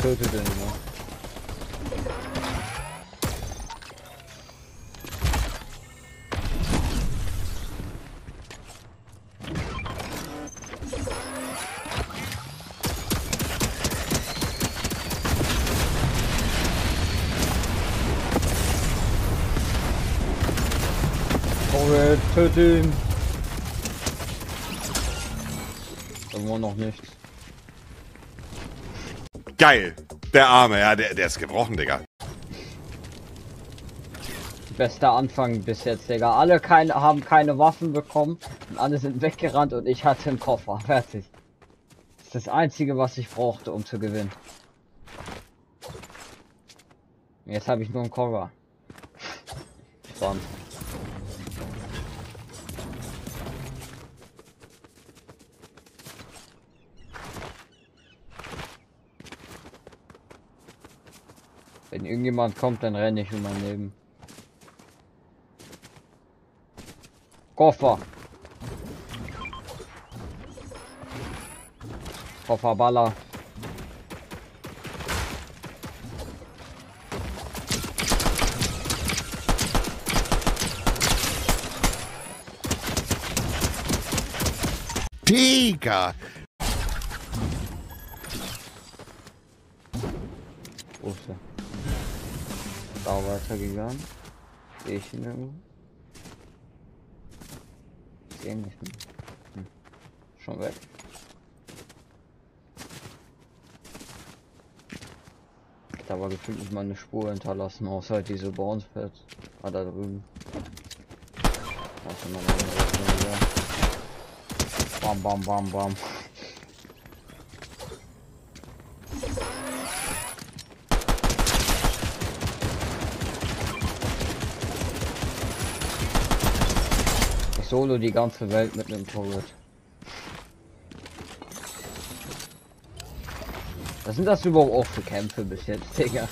tötet den, ne? Oh, töten! Irgendwo noch nichts. Geil! Der Arme, ja, der ist gebrochen, Digga. Bester Anfang bis jetzt, Digga. Alle haben keine Waffen bekommen und alle sind weggerannt und ich hatte einen Koffer. Fertig. Das ist das Einzige, was ich brauchte, um zu gewinnen. Jetzt habe ich nur einen Koffer. Spannend. Wenn irgendjemand kommt, dann renne ich um mein Leben. Koffer. Kofferballer. Digga! Wo ist er? Da weitergegangen. Sehe ich ihn irgendwo? Ich sehe ihn nicht mehr. Schon weg. Da war gefühlt nicht mal eine Spur hinterlassen, außer halt diese Bouncepads. Ah, da drüben. Warte mal, bam, bam, bam, bam. Ich solo die ganze Welt mit einem Turret. Was sind das überhaupt auch für Kämpfe bis jetzt, Digga?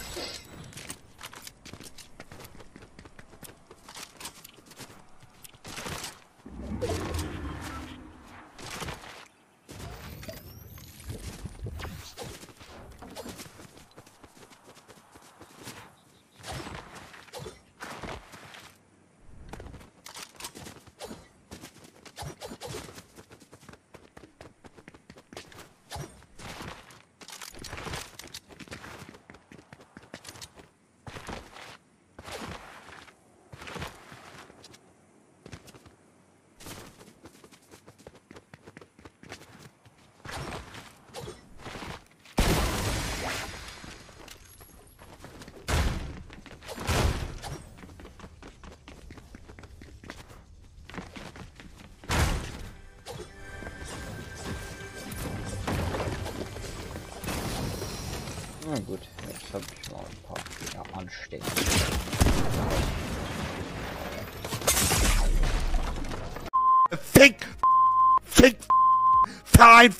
Na gut, jetzt habe ich mal ein paar anstecken. Fick! Verein!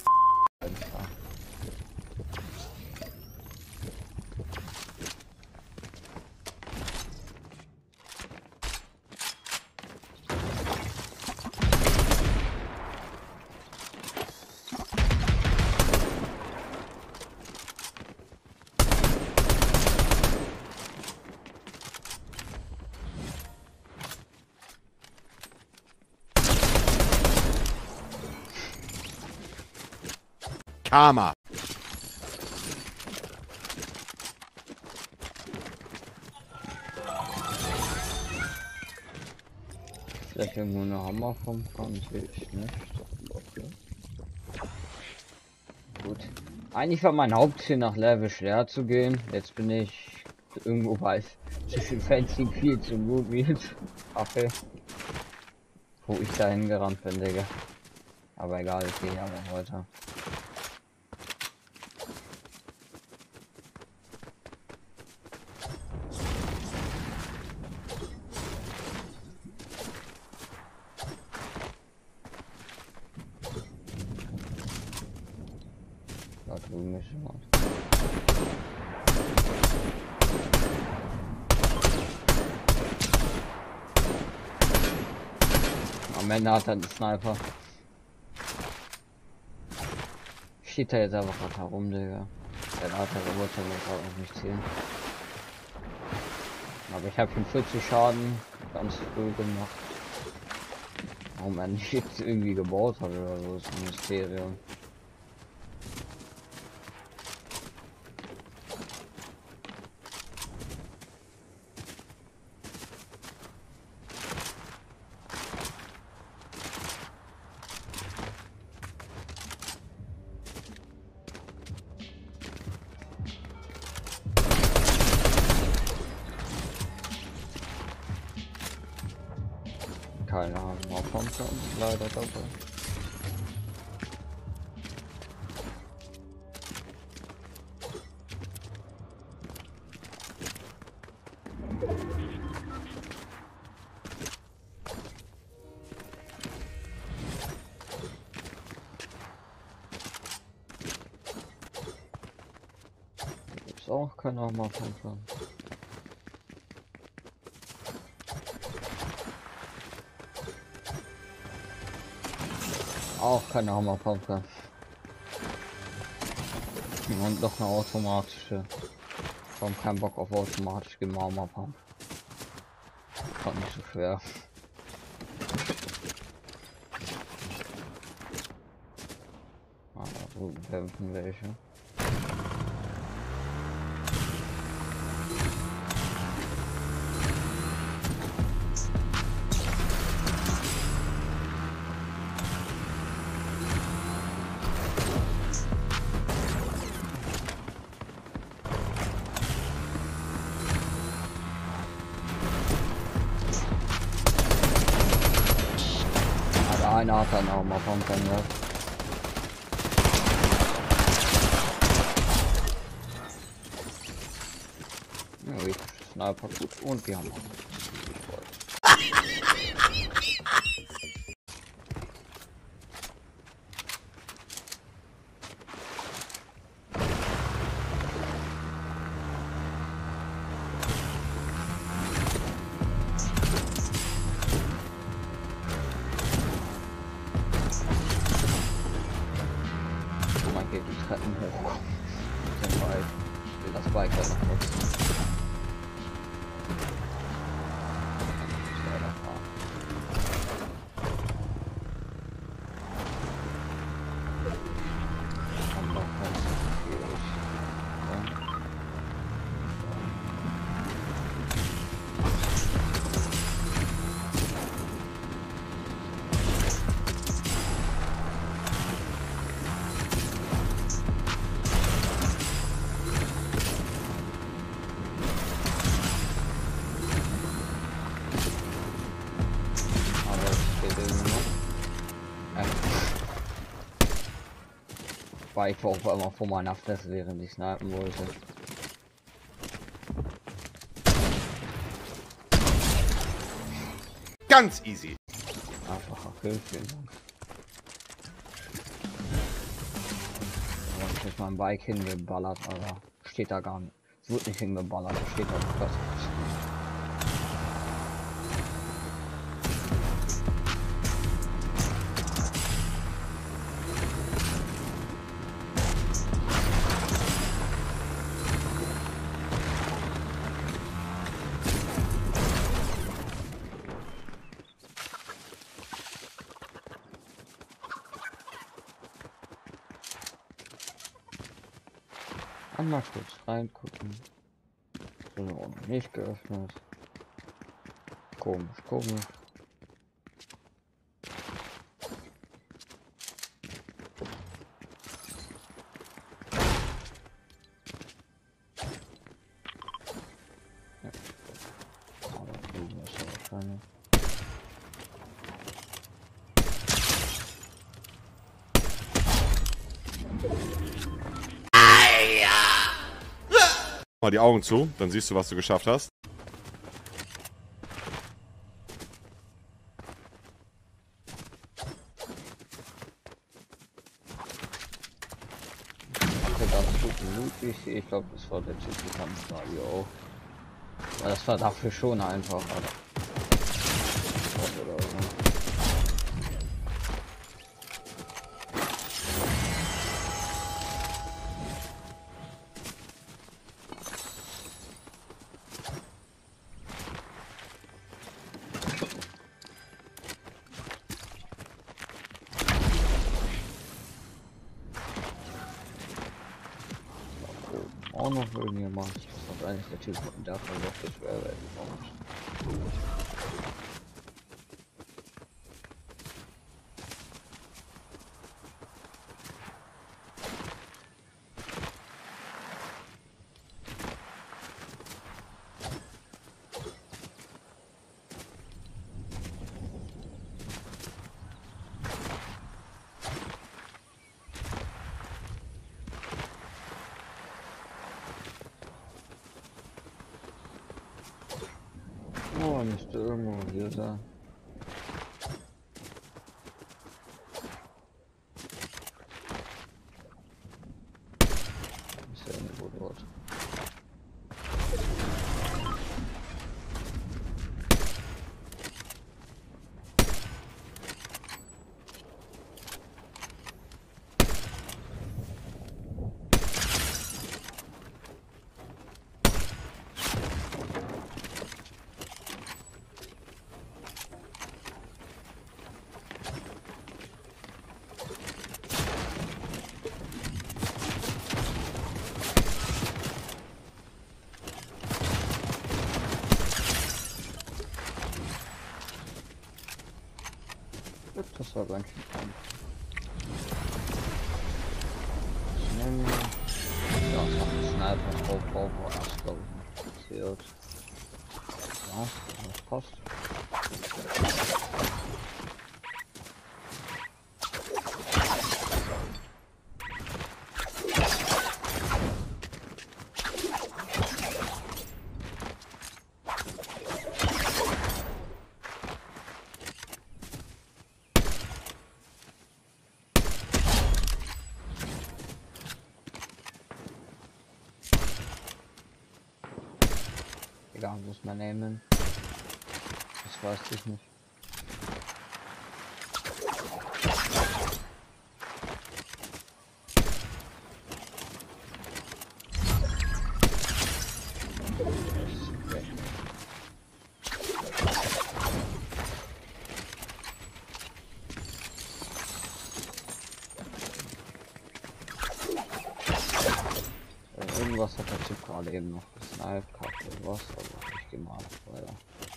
Karma. Vielleicht irgendwo eine Hammer vom kann sehe ich nicht. Okay. Gut. Eigentlich war mein Hauptziel nach Level schwer zu gehen. Jetzt bin ich irgendwo weiß. Zwischen Fancy viel zu gut wie Kaffee. Wo ich dahin gerannt bin, Digga. Aber egal, ich gehe aber weiter. Da drüben ist jemand. Am Ende hat er einen Sniper. Steht da jetzt einfach gerade herum, Digga. Der weitere Roboter wird gerade noch nicht zählen. Aber ich habe ihm 40 Schaden ganz früh gemacht. Warum er nicht jetzt irgendwie gebaut hat oder so, ist ein Mysterium. Keine Ahnung, auf Pumpe und leider dabei. Gibt's auch keine Pumpe. Auch keine Hammerpumpe. Und doch eine automatische. Ich habe keinen Bock auf automatisch Hammerpumpe. War nicht so schwer. Aber so kämpfen welche. Einer hat dann auch mal von ja. Ja, wie Sniper gut und wir haben auch. Geht die Treppen hoch. Zum Bike. Ich will das Bike halt noch nutzen. Ich war auch immer vor meiner Fresse, während ich snipen wollte. Ganz easy. Einfacher Kill, vielen Dank. Ich jetzt mein Bike hingeballert, aber steht da gar nicht. Es wird nicht hingeballert, steht da nicht. Mal kurz reingucken. So, nicht geöffnet. Komisch, komisch. Ja. Aber drüben ist er wahrscheinlich. Mal die Augen zu, dann siehst du, was du geschafft hast. Ich glaube, das war der Typ, ja, das war dafür schon einfach, aber. auch noch irgendjemand. Das war eigentlich der Typ von davon, der das wäre. Oh, müsste irgendwo hier sein. Ist ja irgendwo dort. Das war ganz schön krank. Ja, es macht einen Sniper drauf, was glaube ich nicht passiert. Ja, das passt. Egal, muss man nehmen. Das weiß ich nicht. Irgendwas hat der Typ gerade eben noch gesniped, Karte, was, aber ich gehe mal weiter.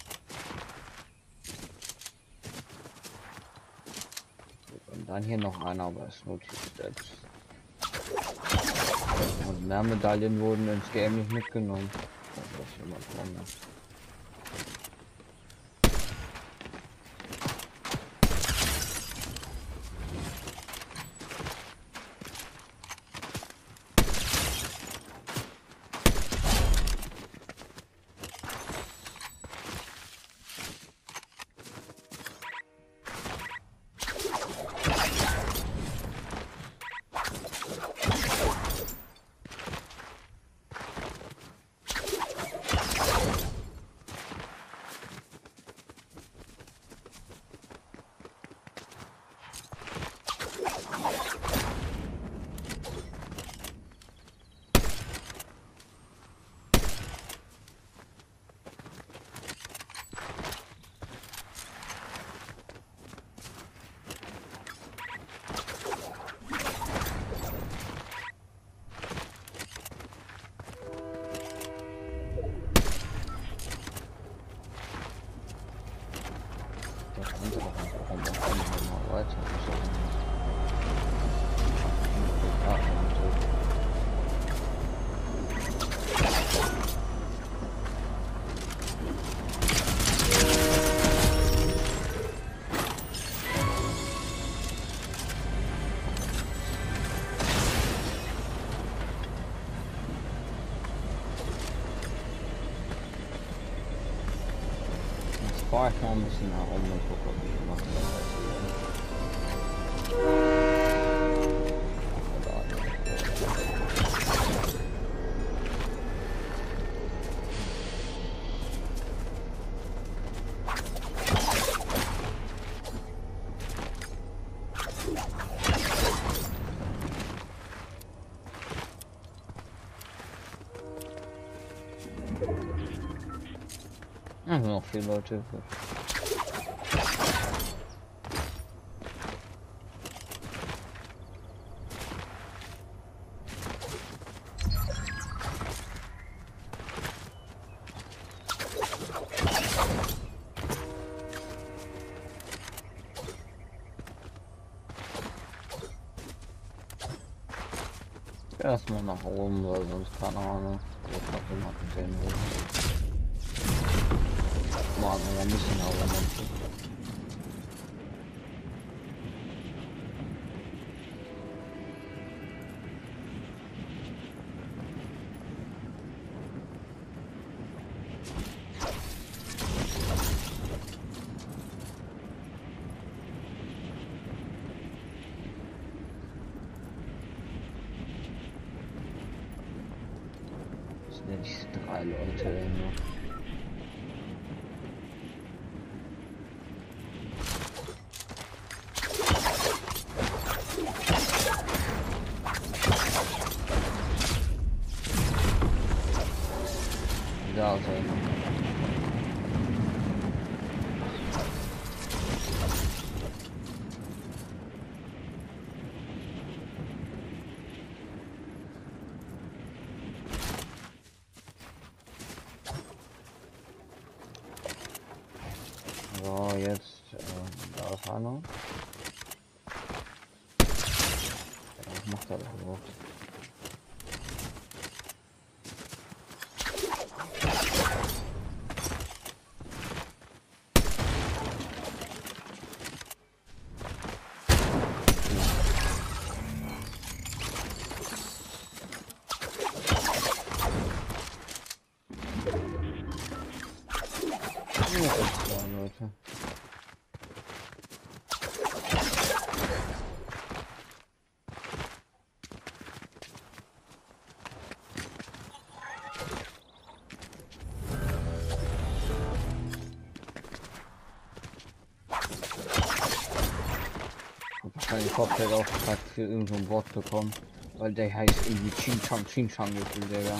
Und dann hier noch einer, aber es nur Typ selbst. Und mehr Medaillen wurden ins Game nicht mitgenommen. Das ist immer dran. Fahr ich mal ein bisschen herum und gucke, ob ich noch also noch 4 Leute. Erstmal nach oben, weil sonst keine Ahnung, wo ich noch jemanden sehen will. Mal ein bisschen argumentieren. Diese 3 Leute immer. Da ist er. So, jetzt, da ist einer. Ja, was macht er da überhaupt? Leute. Wahrscheinlich Hauptfeldauftrag für irgendein Wort bekommen, weil der heißt irgendwie Ching-Chang gefühlt, Digga.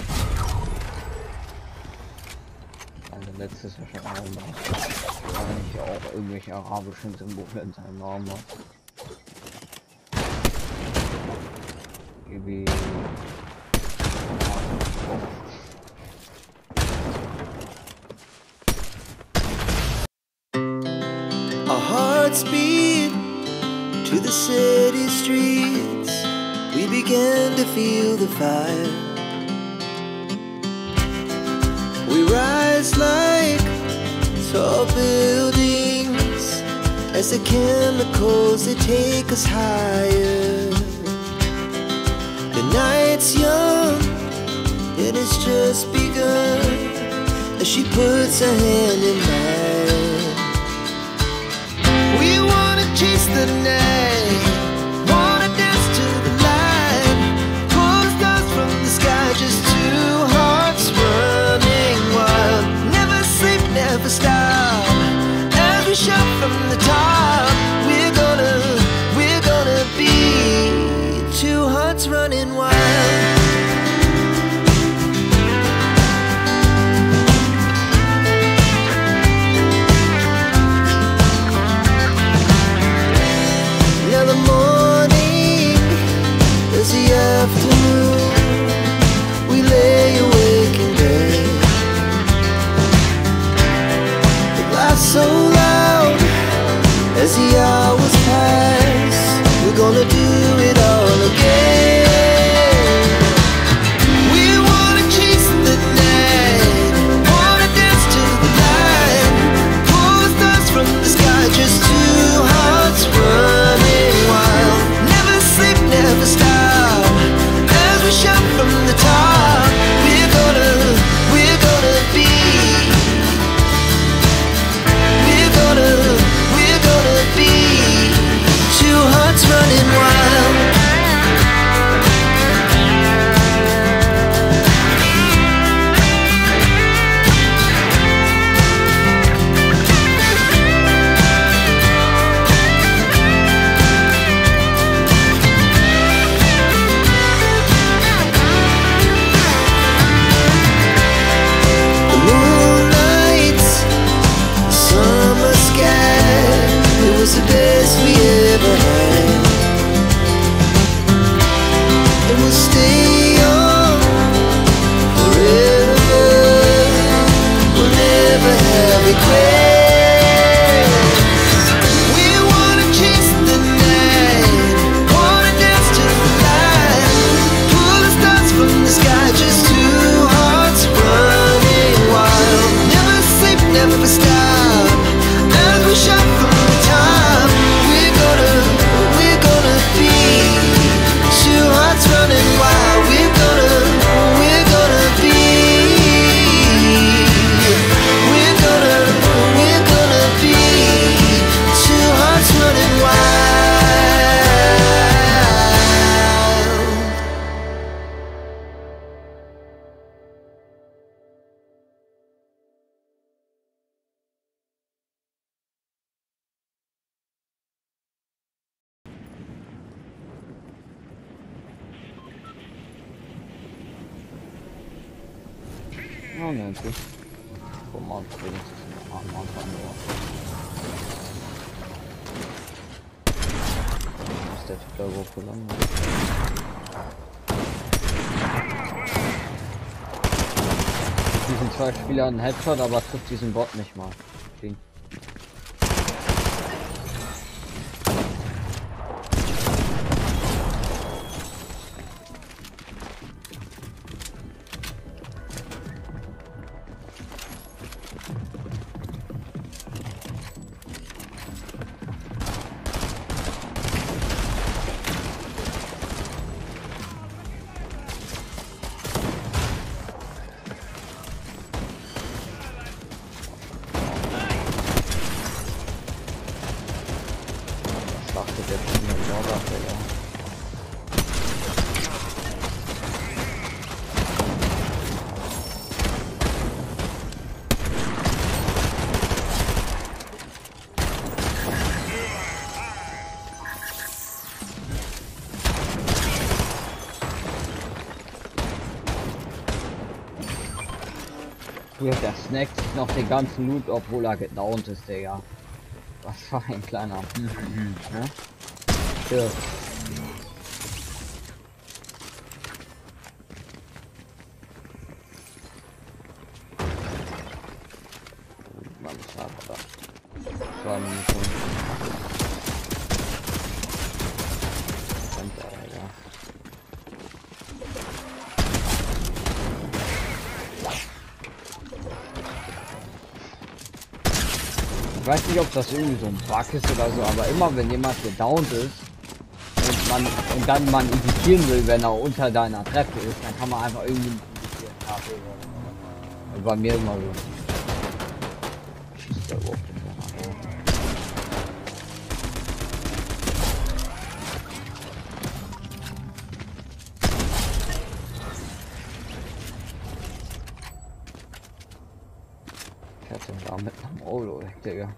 Also letztes Jahr schon einmal. Ja auch irgendwelche arabischen Symbole in seinem Namen hat. Irgendwie. Our hearts beat to the city streets. We began to feel the fire. We rise like tall buildings as the chemicals they take us higher. The night's young, it has just begun as she puts her hand in mine. We wanna chase the night, wanna dance to the light, pull the stars from the sky, just two hearts running wild. Never sleep, never stop, as we shout from the top. We're gonna be two hearts running wild. 99. Guck mal, wenigstens am Anfang nur. Ist der Typ da überhaupt gelandet? Diesen zwei Spielern einen Headshot, aber trifft diesen Bot nicht mal. Ding. Der Typ mit Jordan, Digga. Der snackt sich noch den ganzen Loot, obwohl er gedownt ist, Digga. Was war ein kleiner. Ja? Ja. Mann, schade, da. 2 Minuten. Ich weiß nicht, ob das irgendwie so ein Bug ist oder so, aber immer wenn jemand gedownt ist und dann man editieren will, wenn er unter deiner Treppe ist, dann kann man einfach irgendwie editieren. Ja, bei mir immer so. Schießt der überhaupt nicht mehr. Ich hatte da mit einem Olo weg, Digga.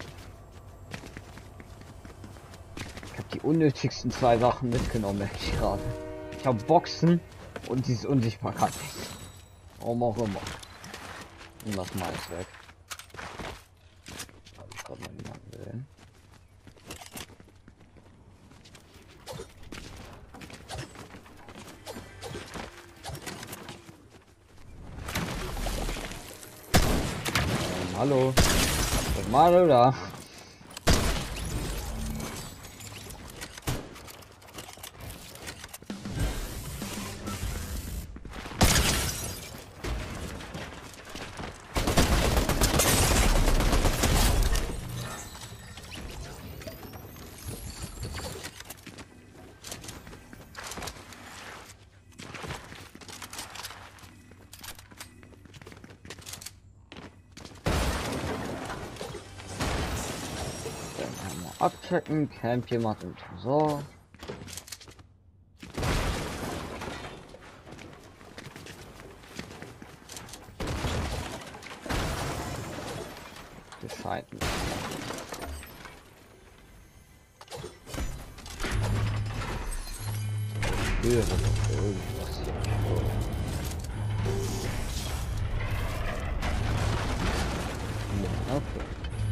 Ich habe die unnötigsten 2 Sachen mitgenommen, merke ich gerade. Ich habe Boxen und dieses Unsichtbarkeit. Warum auch immer. Und das mal ist weg. Hab ich gerade mal jemanden gesehen. Hallo. Was mal oder? Abchecken, Camp jemand im Tresor. Bescheid nicht. Hier ist doch irgendwas hier. Okay.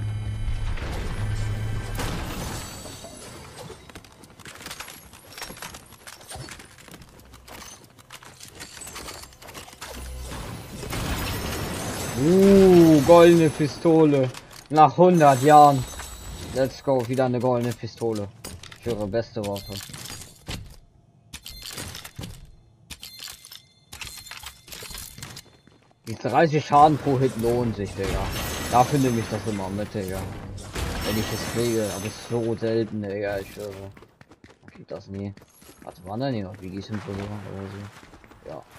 Goldene Pistole. Nach 100 Jahren. Let's go. Wieder eine goldene Pistole. Ich höre, beste Waffe. Die 30 Schaden pro Hit lohnen sich, Digga. Dafür nehme ich das immer mit, Digga. Wenn ich es kriege. Aber es ist so selten, Digga. Ich höre. Man kriegt das nie. Warte, waren da nicht noch Wigis im Tresor oder so? Ja.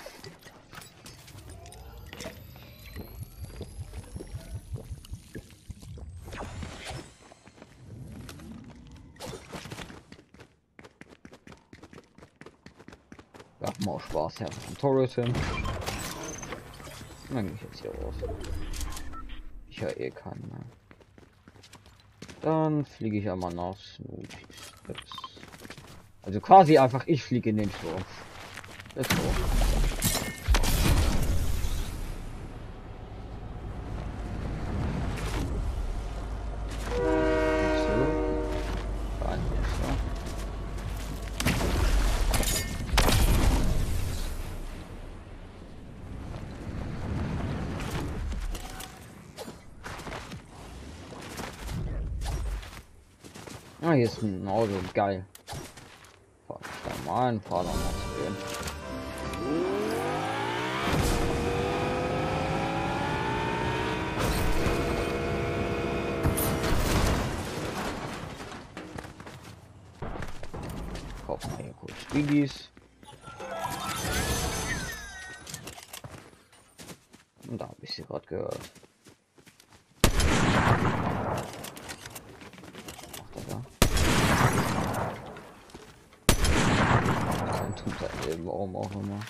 Ja, mal auch Spaß, ja, ein Torres hin. Dann gehe ich jetzt hier raus. Ich höre eh keinen mehr. Dann fliege ich einmal nach Snoopy. Also quasi einfach, ich fliege in den Sturm. Let's go. Ah, hier ist ein Auto, geil. Fahr ich da mal ein, fahr doch mal zu dem. Kaufen wir hier kurz Biggies. Und da habe ich sie gerade gehört. Dann tut er eben, warum auch immer.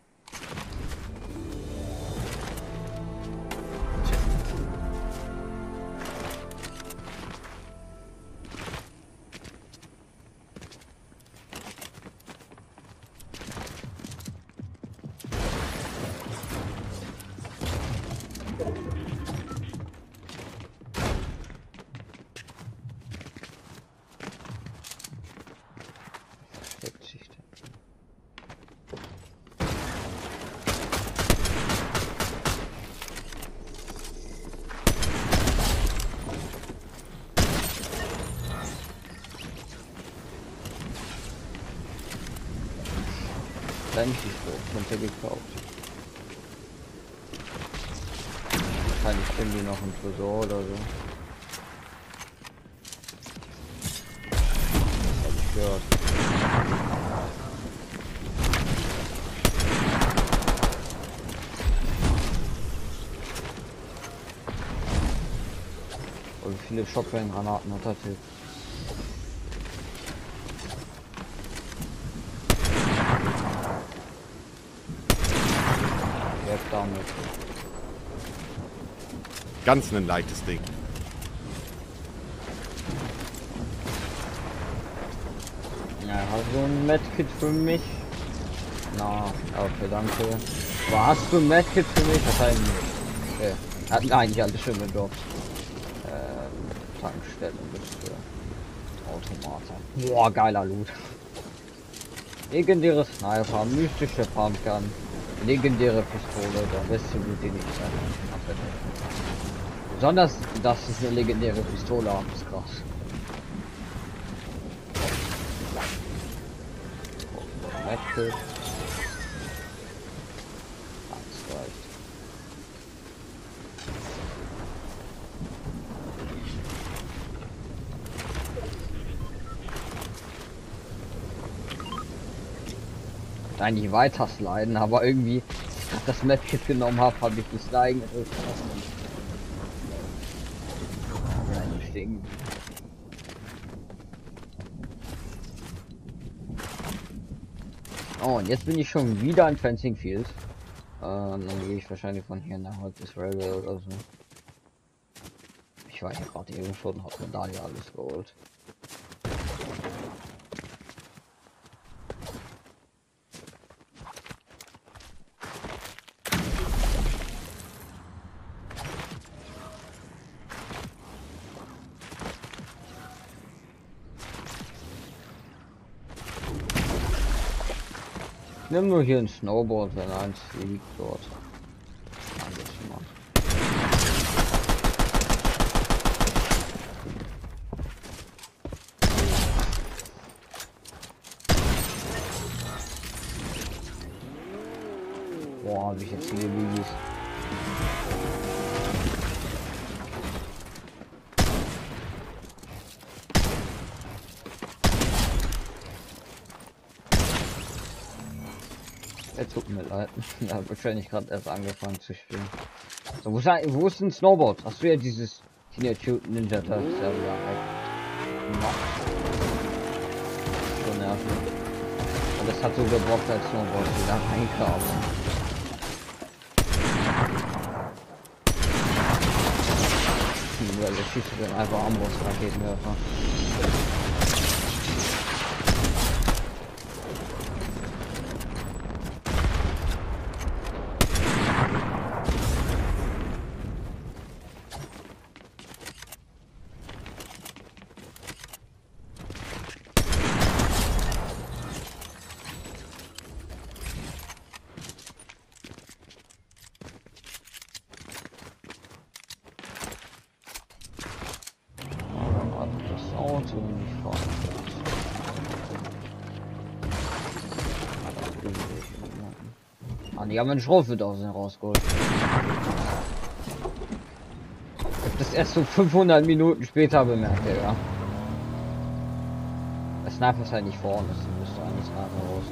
Eigentlich so, gekauft. Wahrscheinlich finden die noch ein Tresor oder so. Hab ich gehört. Und wie viele Shotgun-Granaten hat er Typ? Damit. Ganz ein leichtes Ding. Ja, hast du ein Medkit für mich? Na, okay, danke. Aber hast du ein Medkit für mich? Wahrscheinlich nicht. Okay. Hatten eigentlich alle schöne Jobs. Tankstelle bis Automaten. Boah, geiler Loot. Legendäre Sniper, mystische Pumpgun. Legendäre Pistole, der beste Loot, den ich habe. Besonders, dass es eine legendäre Pistole haben, ist krass. Medkit. Das reicht. Eigentlich weiter sliden, aber irgendwie, als ich das Medkit genommen habe ich die Sliden gedrückt. Oh, und jetzt bin ich schon wieder in Fencing Field. Dann gehe ich wahrscheinlich von hier nach bis Railway oder so. Ich war hier gerade eben schon und habe mir da ja alles geholt. Nimm nur hier ein Snowboard, wenn eins liegt dort. Boah, hab ich jetzt viele Biggies. Tut mir leid. Da habe wahrscheinlich gerade erst angefangen zu spielen. So, wo ist ein Snowboard? Hast du ja dieses Teenage Ninja Turtles ja wieder so nervig. Und das hat so gebraucht als Snowboard wieder reinkam. Weil der schießt dann einfach Armbrust-Raketenwerfer. Munition nicht vorhanden. Ah, die haben einen Schrotflinte rausgeholt. Ich hab das erst so 500 Minuten später bemerkt, ja. Der Sniper ist halt nicht vorne, das müsste eigentlich Sniper raus.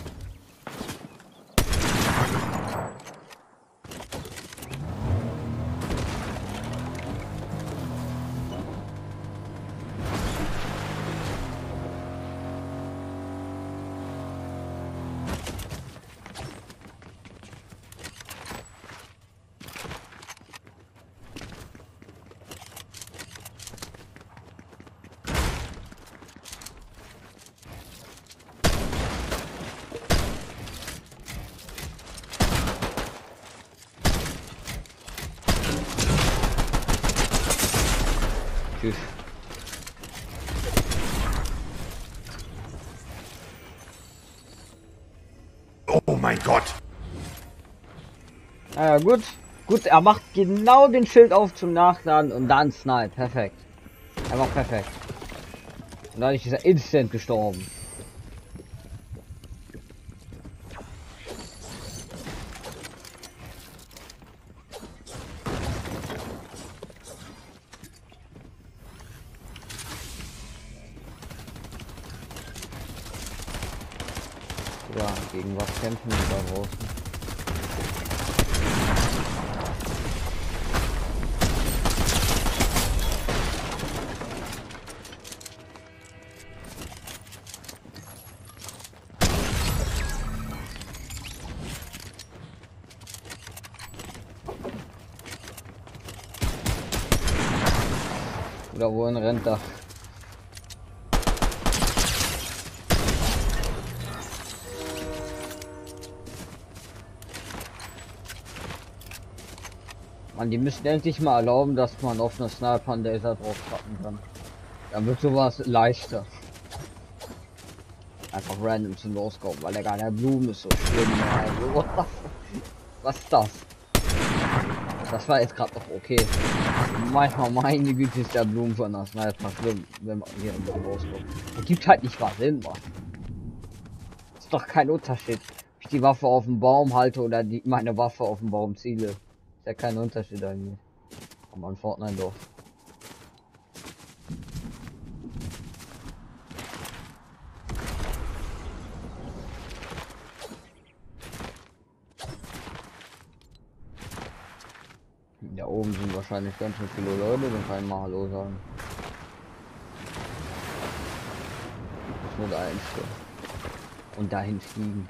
Tschüss. Oh mein Gott. Ja, gut. Gut, er macht genau den Schild auf zum Nachladen und dann Snipe. Perfekt. Er war perfekt. Und dadurch ist er instant gestorben. Ja, gegen was kämpfen wir da draußen? Oder wohin rennt er? Man, die müssen endlich mal erlauben, dass man auf einer Sniper einen Laser drauf packen kann. Dann wird sowas leichter. Einfach random zum Loskommen, weil der gar nicht Blumen ist so schlimm. Also, was ist das? Das war jetzt gerade noch okay. Manchmal, meine Güte, ist der Blumen von der Sniper schlimm, wenn man hier im Blumen rauskommt. Das gibt halt nicht was Sinn, Mann. Ist doch kein Unterschied, ob ich die Waffe auf dem Baum halte oder meine Waffe auf dem Baum ziele. Ist ja kein Unterschied eigentlich. Aber an Fortnite doch. Da oben sind wahrscheinlich ganz schön viele Leute, dann kann ich mal Hallo sagen. Das ist nur der Einzige. Und dahin fliegen.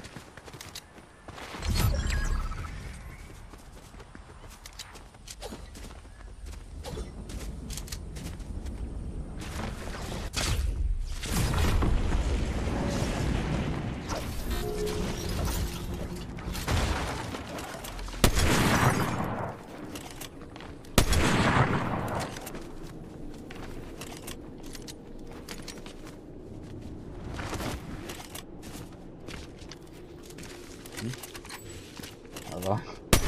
Aber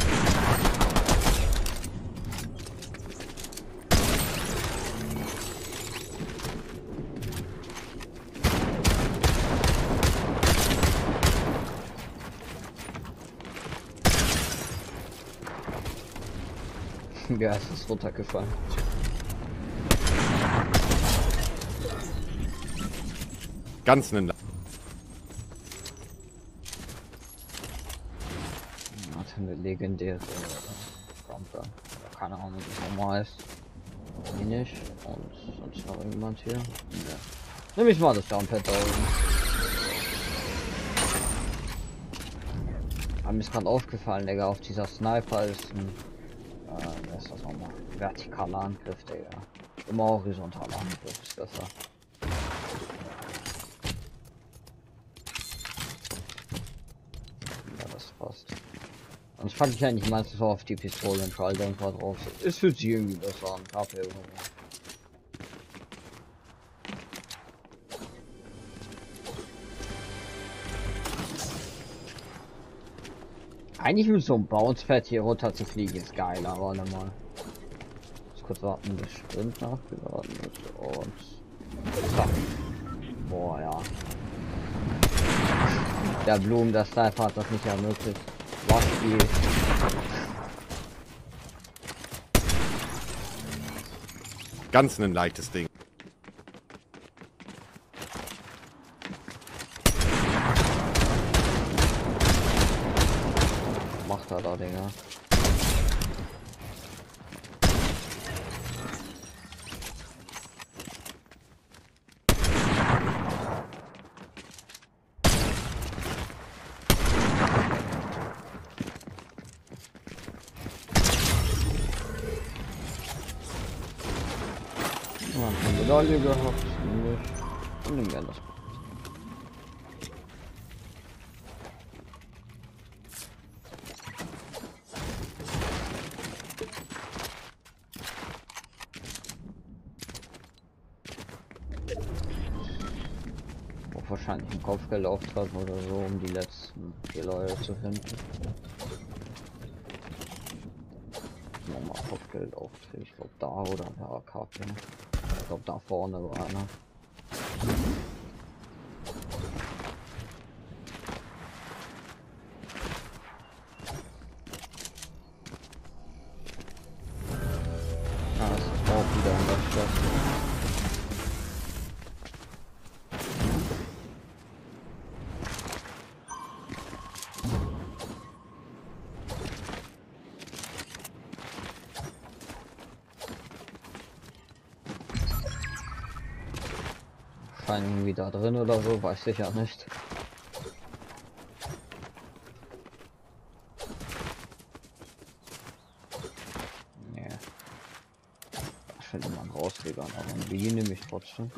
ja, es ist runtergefallen. Ganz ne. Eine legendäre Rampe. Keine Ahnung, wie es normal ist. Die nicht. Und sonst noch irgendjemand hier. Ja. Nimm ich mal das Jumppad da oben. Aber mir ist gerade aufgefallen, Digga, auf dieser Sniper ist ein wer ist das nochmal? Vertikaler Angriff, Digga. Immer horizontaler Angriff ist besser. Ja, das passt. Sonst packe ich eigentlich meistens so auf die Pistole und Schalldämpfer drauf. Es fühlt sich irgendwie besser an. KP oder so. Eigentlich mit so einem Bounce-Pad hier runter zu fliegen ist geil, aber warte mal. Muss kurz warten, bis Sprint nachgeladen wird und So. Boah, ja. Der Blumen, der Sniper hat das nicht ermöglicht. Was die. Ganz ein leichtes Ding. Macht er da, Digga. Eine Medaille gehabt, und nehmen wir das. Auch wahrscheinlich einen Kopfgeldauftrag oder so, um die letzten 4 Leute zu finden. Nochmal Kopfgeldauftrag, ich glaube da oder an der AK. Ich glaube da vorne war einer. Ah, das ist auch wieder in der Stadt. Irgendwie da drin oder so, weiß ich ja nicht. Nee. Ich will immer rausgehen, aber die nehme ich trotzdem.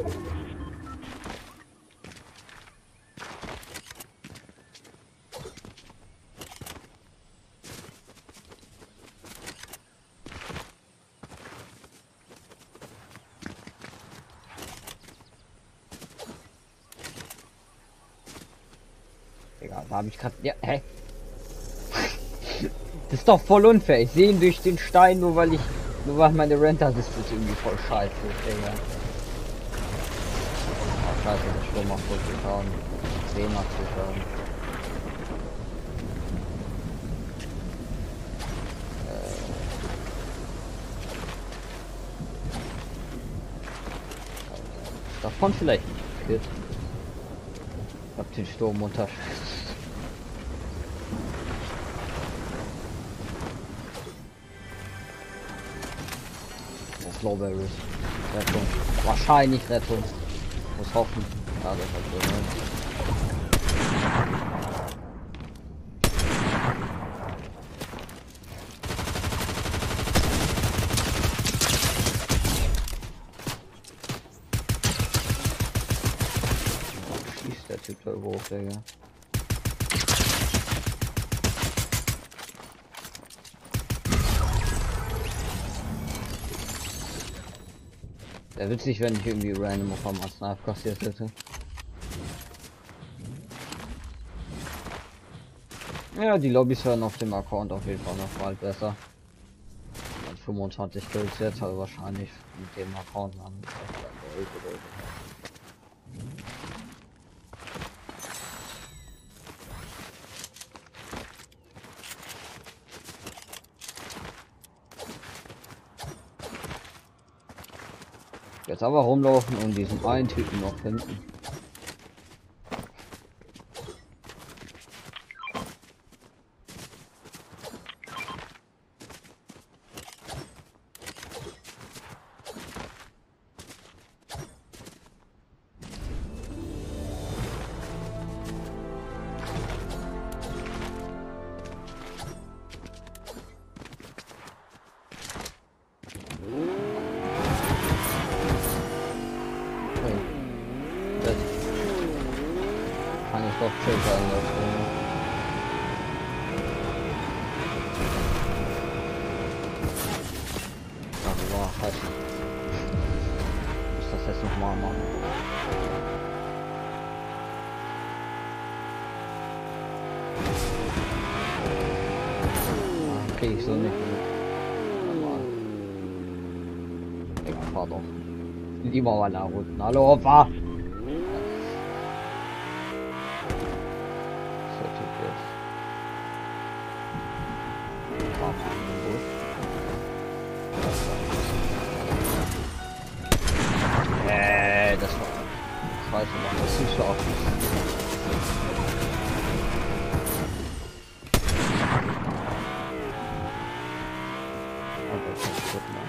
Egal, da habe ich gerade. Ja, hä? Das ist doch voll unfair. Ich sehe ihn durch den Stein, nur weil meine Render-Distance irgendwie voll scheiße ist, Digga. Oh, scheiße, der Sturm macht so viel Schaden. 10 macht viel Schaden. Davon vielleicht nicht. Ich hab den Sturm unterschätzt. Slowberries. Rettung. Wahrscheinlich Rettung. Muss hoffen. Ja, das hat so sein. Schießt der Typ da überhaupt, Digga. Wäre witzig, wenn ich irgendwie random auf einmal Snipe kassiert hätte. Ja, die Lobbys hören auf dem Account auf jeden Fall noch mal besser. 25 Kills jetzt, aber wahrscheinlich mit dem Account an. Jetzt aber rumlaufen und diesen einen Typen noch finden. Kann ich doch filtern lassen. Ach, boah, scheiße. Ich muss das jetzt noch mal machen. Krieg ich so nicht. Egal, fahr doch. Lieber mal nachrücken. Hallo, Opa! So, Typ jetzt. Das war... Scheiße, Mann, das ist nicht scharf. Okay, das ist gut, ne?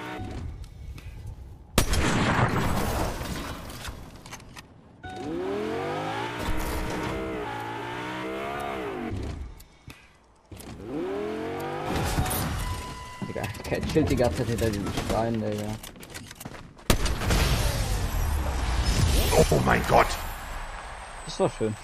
Digga, kein Schild die ganze Zeit hinter diesem Stein, Digga. Oh mein Gott. Das war schön.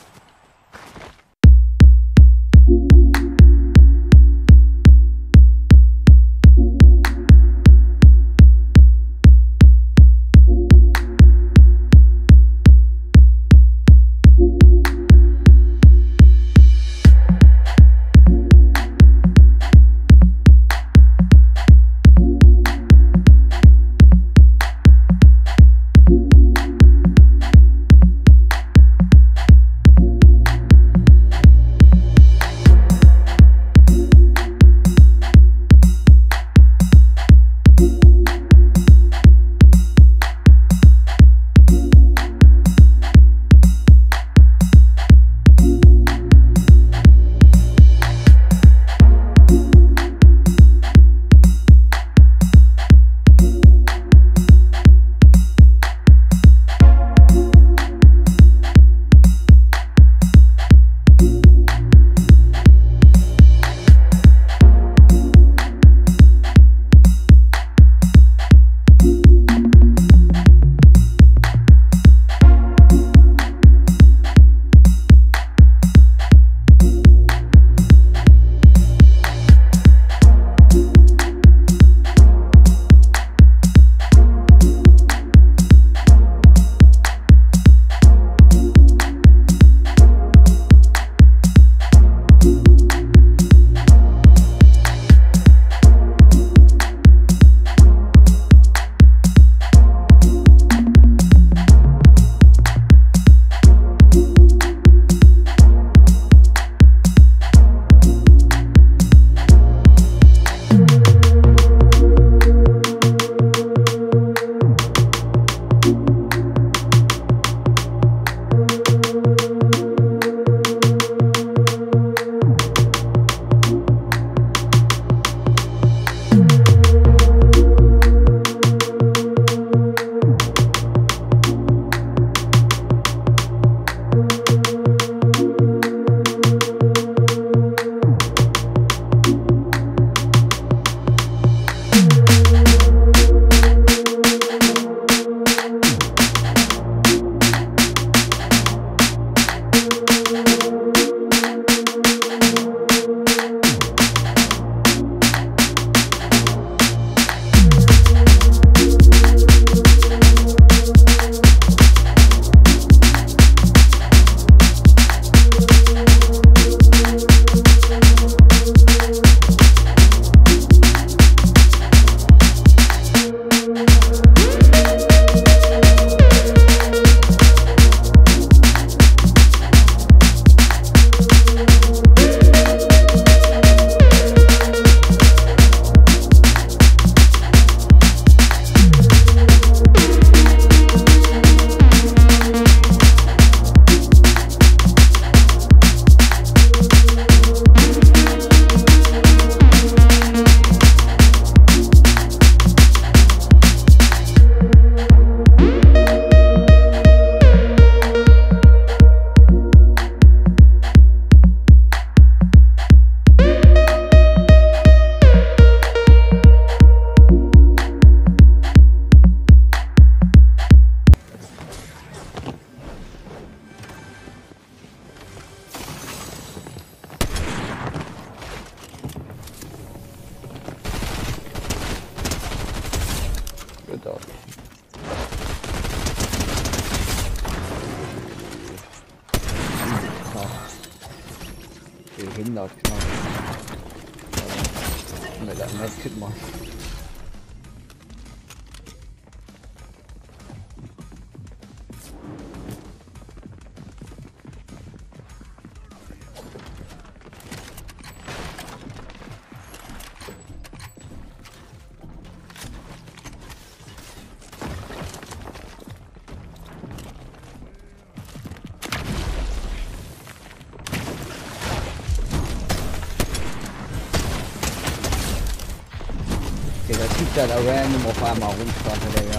Dog. Behindert, knapp. Mit einem Medkit machen. Der Typ, der da random auf einmal rumstartet, Digga.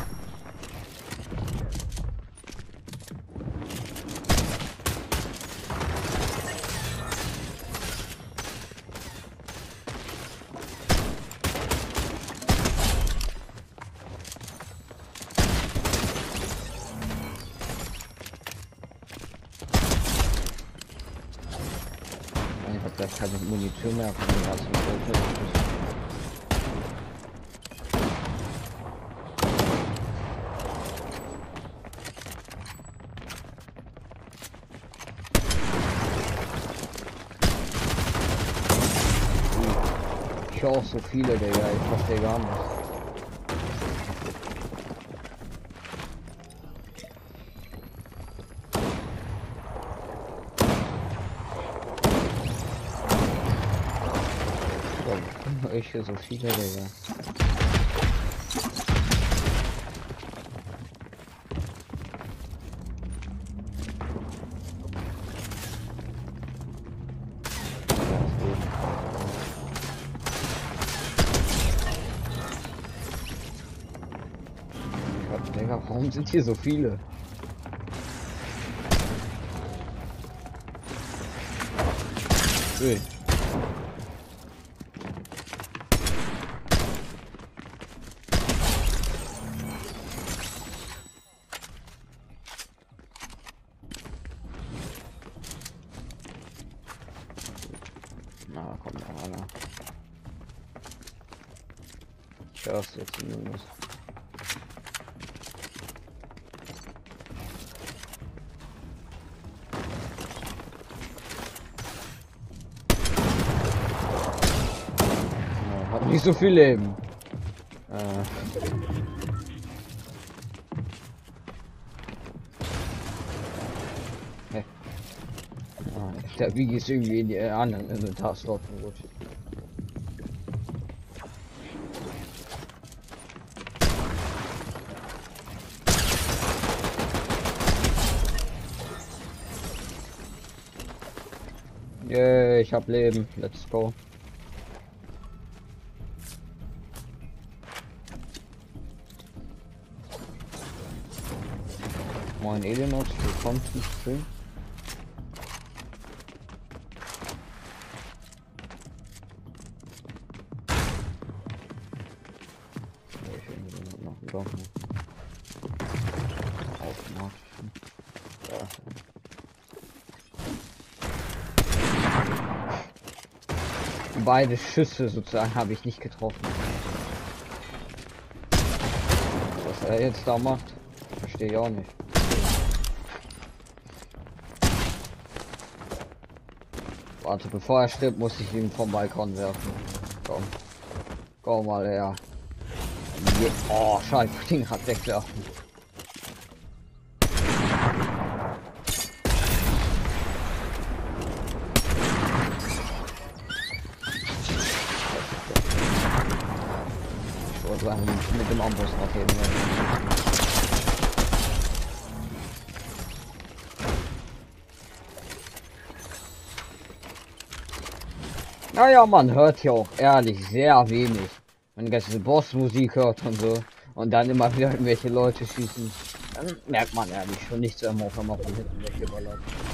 Ich hab gleich keine Munition mehr von dem ganzen Zeug. Ich höre auch so viele, Digga, ich verstehe gar nicht. Ich hier so viele, Digga. Gott, Digga, warum sind hier so viele? Ui. Na, komm noch einer. Ich hör's jetzt zumindest. Ja, hat nicht so viel Leben. Hey. Der Wigi ist irgendwie in die anderen Inventarslot gerutscht. Yeah, ich hab Leben. Let's go. Moin Elenot, willkommen zum Stream. Beide Schüsse sozusagen habe ich nicht getroffen. Was er jetzt da macht, verstehe ich auch nicht. Warte, bevor er stirbt, muss ich ihn vom Balkon werfen. Komm. Komm mal her. Oh, scheiße, Ding hat wegwerfen. Ich wollte sagen, mit dem Amboss noch heben. Naja, man hört hier auch ehrlich sehr wenig. Man ganze Bossmusik hört und so. Und dann immer wieder irgendwelche Leute schießen. Dann merkt man ehrlich schon nichts mehr, wenn man von hinten weggeballert.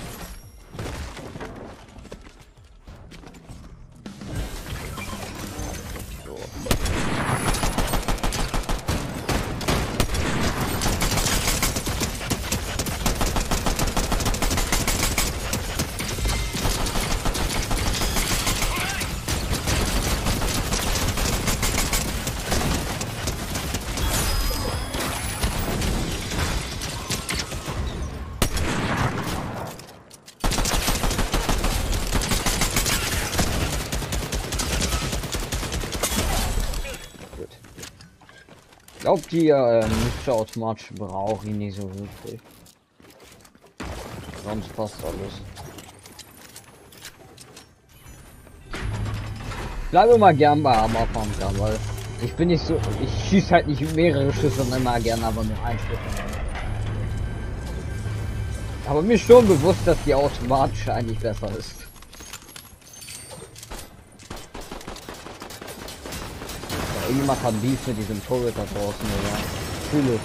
Glaubt ihr, Nicht-Automatisch brauche ich nicht so wirklich. Sonst passt alles. Bleibe mal gern bei Armorfarm dran, weil ich bin nicht so, ich schieße halt nicht mehrere Schüsse und immer gern, aber nur ein Schuss. Aber mir ist schon bewusst, dass die automatische eigentlich besser ist. Irgendjemand hat Beef mit diesem Turret da draußen, oder? Fühle.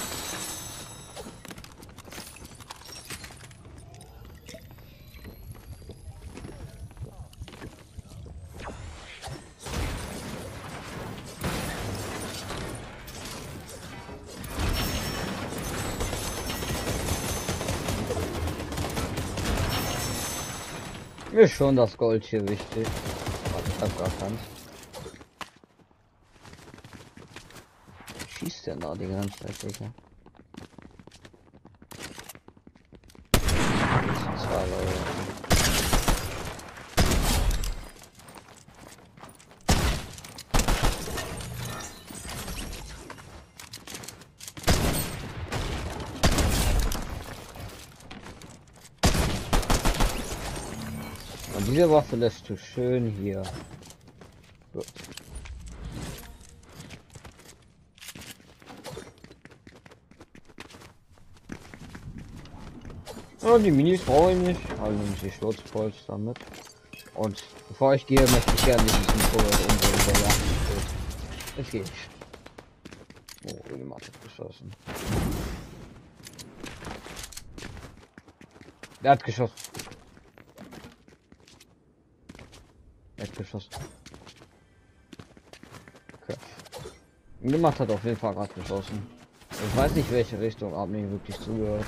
Mir ist schon das Gold hier wichtig. Ich hab gar keins. Schießt der da die ganze Zeit, Digga? Das sind 2 Leute. Und diese Waffe lässt du schön hier. Gut. Ja, die Minis brauche ich nicht, also nehme ich die Sturzpolster mit. Und bevor ich gehe, möchte ich gerne diesen Turret umbringen, der Jagd steht. Es geht. Oh, jemand hat geschossen. Der hat geschossen. Er hat geschossen. Okay. Jemand hat auf jeden Fall gerade geschossen. Ich weiß nicht welche Richtung, aber mir wirklich zugehört.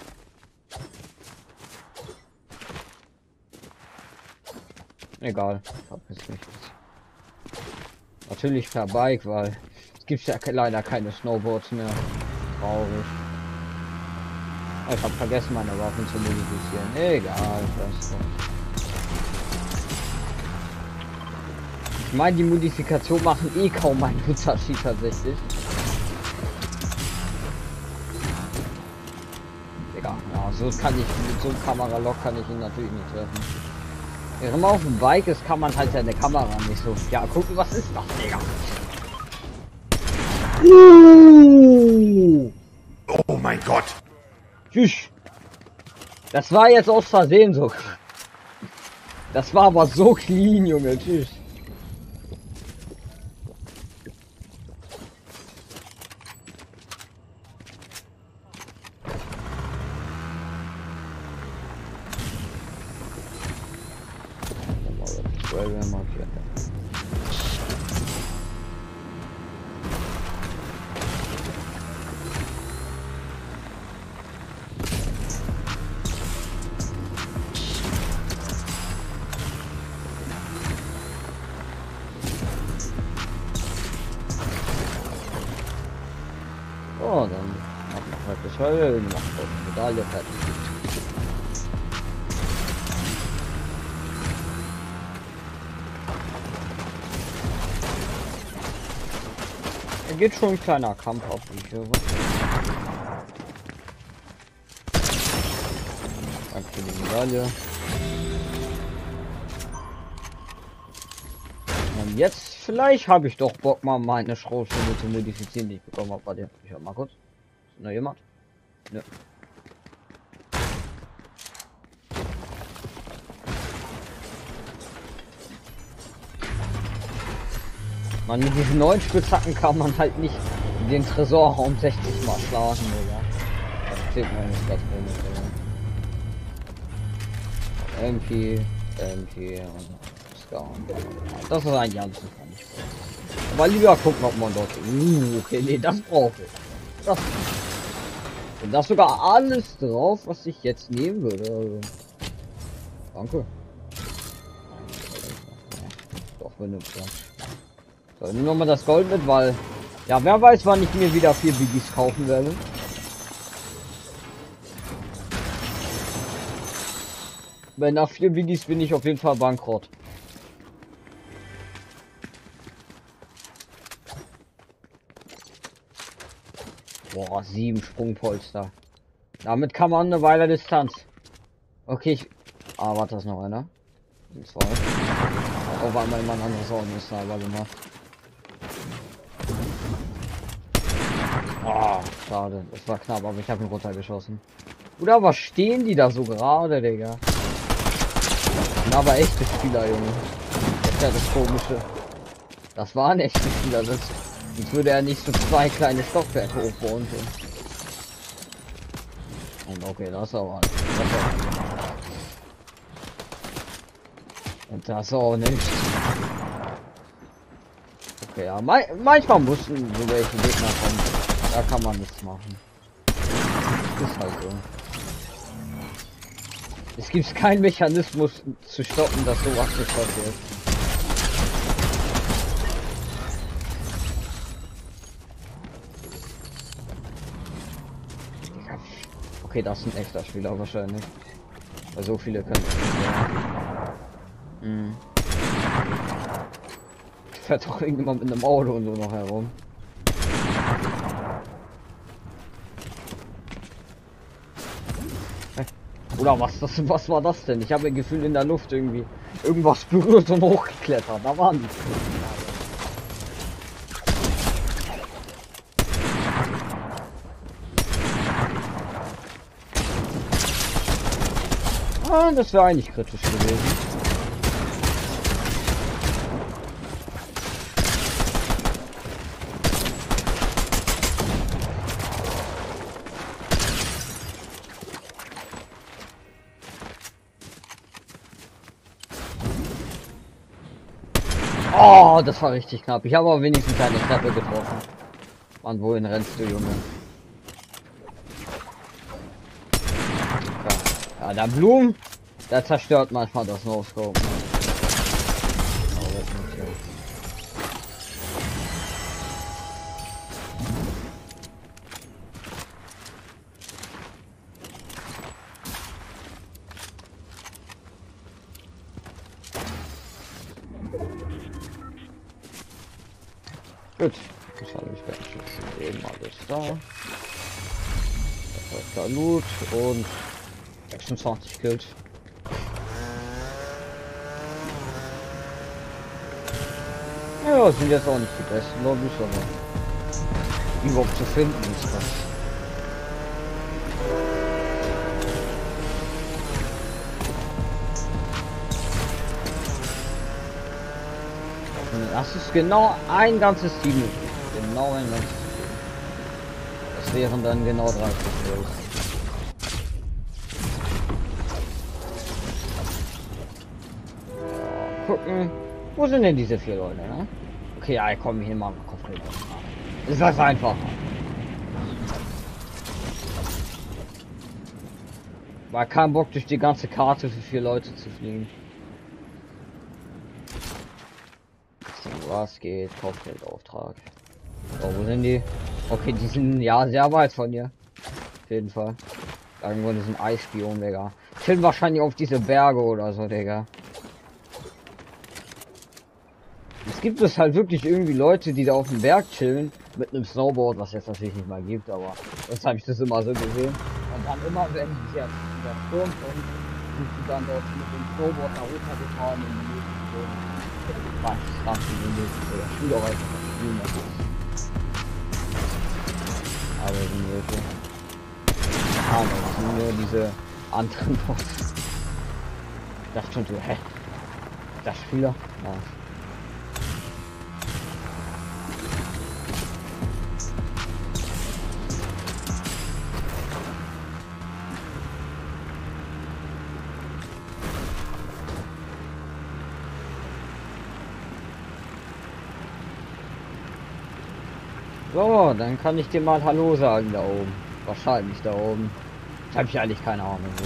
Egal, ich hab jetzt nichts. Natürlich per Bike, weil es gibt ja leider keine Snowboards mehr. Traurig. Ich habe vergessen, meine Waffen zu modifizieren. Egal, das. Ich meine, die Modifikation machen eh kaum einen Unterschied tatsächlich. Egal, ja, so kann ich mit so einem Kameralock kann ich ihn natürlich nicht treffen. Wenn man auf dem Bike ist, kann man halt seine Kamera nicht so. Ja, gucken, was ist das, Digga? Oh mein Gott. Tschüss. Das war jetzt aus Versehen so. Das war aber so clean, Junge. Tschüss. Oh, dann hat man halt das Hölle gemacht und Medaille fertig. Er geht schon ein kleiner Kampf auf die Höhe. Danke für die Medaille. Und jetzt vielleicht habe ich doch Bock mal meine Schrotflinte zu modifizieren, die ich bekommen habe bei dir. Ich hab mal kurz. Ist noch jemand? Nö. Man, mit diesen 9 Spitzhacken kann man halt nicht den Tresorraum 60 mal schlagen, oder? Das zählt mir nicht ganz wenig, MP und Scout. Das ist eigentlich alles, was man nicht braucht. Aber lieber gucken, ob man dort. Okay, nee, das brauche ich. Das. Und das sogar alles drauf, was ich jetzt nehmen würde. Also. Danke. Doch, wenn du sagst. So, nehmen wir mal das Gold mit, weil. Ja, wer weiß, wann ich mir wieder 4 Biggies kaufen werde. Weil nach 4 Biggies bin ich auf jeden Fall bankrott. Boah, 7 Sprungpolster. Damit kann man eine Weile Distanz. Okay, ich. Ah, warte, das ist noch einer. 2. Auf einmal immer ein anderes Augen gemacht. Oh, schade. Das war knapp, aber ich habe ihn runtergeschossen. Oder was stehen die da so gerade, Digga? Aber echte Spieler, Junge. Das ist ja das Komische. Das war ein echtes Spieler. Sonst würde er nicht so 2 kleine Stockwerke hochbauen. Und okay, das aber. Und das auch nicht. Okay, ja, manchmal mussten so welche Gegner kommen. Da kann man nichts machen. Ist halt so. Es gibt keinen Mechanismus zu stoppen, dass sowas nicht passiert. Okay, das ist ein echter Spieler wahrscheinlich. Weil so viele können das nicht sein. Fährt doch irgendjemand mit einem Auto und so noch herum. Oder was war das denn? Ich habe ein Gefühl in der Luft irgendwie irgendwas berührt und hochgeklettert. Da waren die. Ah, das wäre eigentlich kritisch gewesen. Oh, das war richtig knapp. Ich habe aber wenigstens eine Treppe getroffen. Mann, wohin rennst du, Junge? Ja, der Blumen, der zerstört manchmal das No-Scope. Gut, das habe ich jetzt eben alles da. Das ist da Loot und 26 Kills. Ja, sind jetzt auch nicht die besten Lobbys, aber überhaupt zu finden ist das. Das ist genau ein ganzes Team. Genau ein ganzes Team. Das wären dann genau 30 Kills. Gucken. Wo sind denn diese 4 Leute, ne? Okay, ja, komm, hier mal Kopfhörer. Ist das einfach. War kein Bock, durch die ganze Karte für 4 Leute zu fliegen. Was geht? Kopfgeldauftrag. Oh, wo sind die? Okay, die sind ja sehr weit von hier. Auf jeden Fall. Irgendwo in diesem Eisspion, Digga. Chillen wahrscheinlich auf diese Berge oder so, Digga. Es gibt es halt wirklich irgendwie Leute, die da auf dem Berg chillen mit einem Snowboard, was jetzt natürlich nicht mal gibt, aber jetzt habe ich das immer so gesehen. Und dann immer, wenn der Sturm kommt, sind sie dann dort mit dem Snowboard da runtergefahren und die so 20 Minuten oder spielt auch einfach spielen. Aber sind welche. Ah, das sind nur diese anderen Bots. Ich dachte schon so, hä? Das Spieler? Ja. So, dann kann ich dir mal Hallo sagen da oben. Wahrscheinlich da oben. Ich habe eigentlich keine Ahnung wo.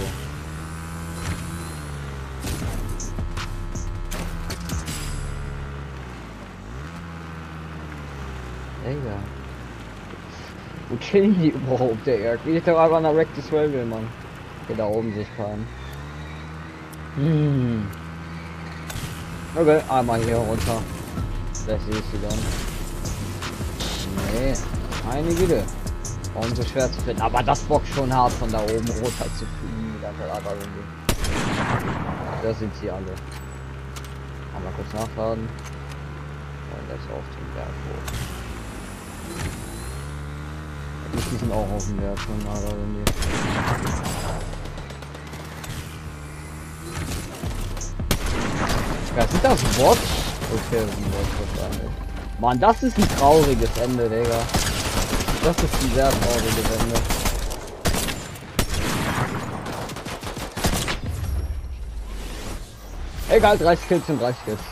Digga. Wo chillen die überhaupt, Digga? Geh ich doch einfach nach Rectus Railway, Mann. Okay, da oben sich keinen. Okay, einmal hier runter. Vielleicht sehe ich sie dann. Nee, meine Güte. Warum so schwer zu finden? Aber das bockt schon hart von da oben runter zu fliegen mit der Radar-Runde. Da sind sie alle. Einmal kurz nachladen. Und jetzt auf den Berg hoch. Die sind auch auf dem Berg von Radar-Runde. Ja, sind das Bots? Okay, wahrscheinlich. Mann, das ist ein trauriges Ende, Digga. Das ist ein sehr trauriges Ende. Egal, 30 Kills sind 30 Kills.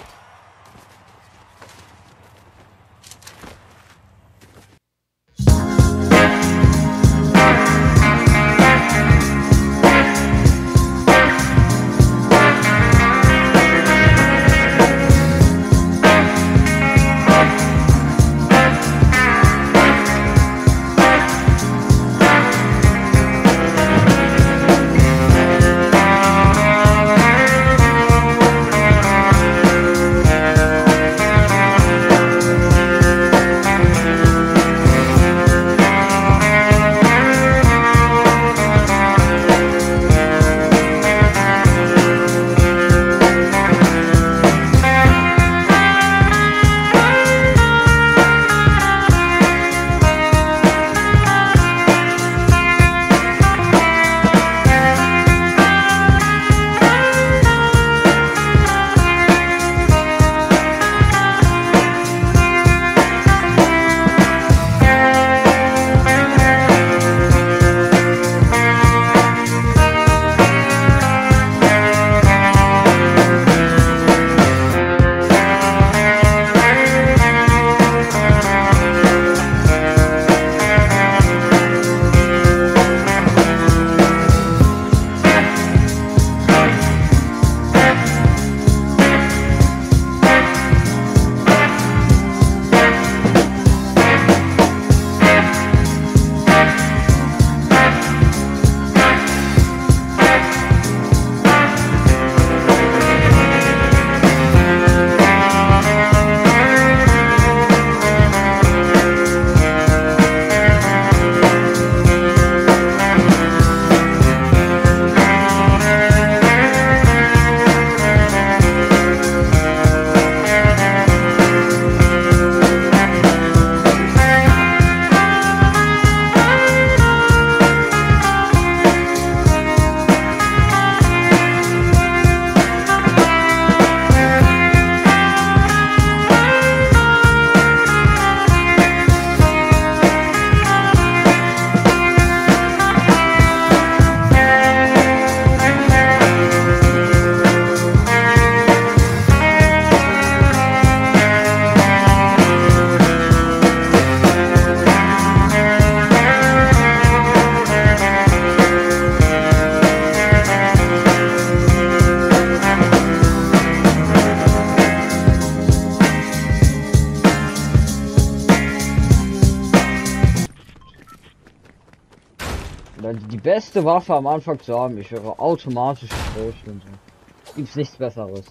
Die beste Waffe am Anfang zu haben, ich wäre automatisch durch und so. Gibt's nichts Besseres.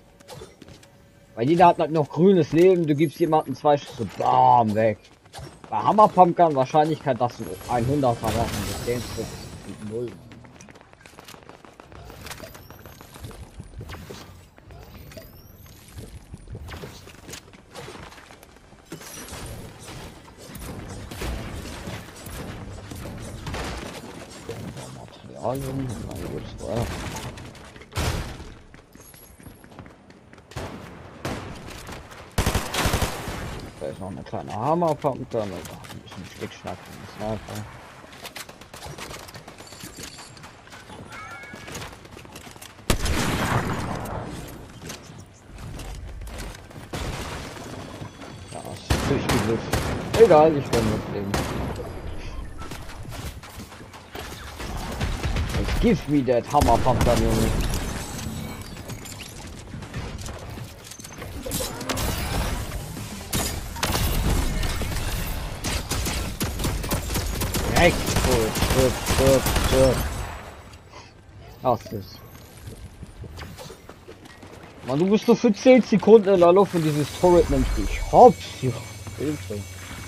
Weil jeder hat halt noch grünes Leben, du gibst jemanden 2 Schüsse, bam, weg. Bei Hammer Pumpgun Wahrscheinlichkeit, dass du 100er machen, das Game ist 0. Materialien, mein gutes Feuer. Da ist noch eine kleine Hammerpumpgun, da ein bisschen Schnickschnack und Sniper. Ja, ist durchgeglückt. Egal, ich will mitleben. Give me that Hammer Pumpgun, Junge. Weg! Stirb. Was ist? Mann, du bist so für 10 Sekunden in der Luft und dieses Turret nimmt dich. Hops! Hilfe.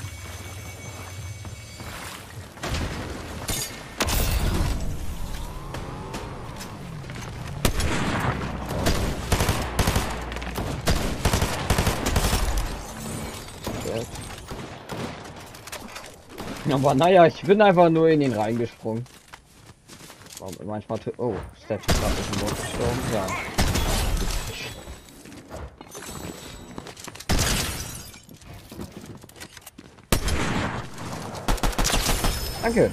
Aber naja, ich bin einfach nur in ihn reingesprungen. Manchmal... Oh, Step ist gerade ein bisschen gestorben. Ja. Danke.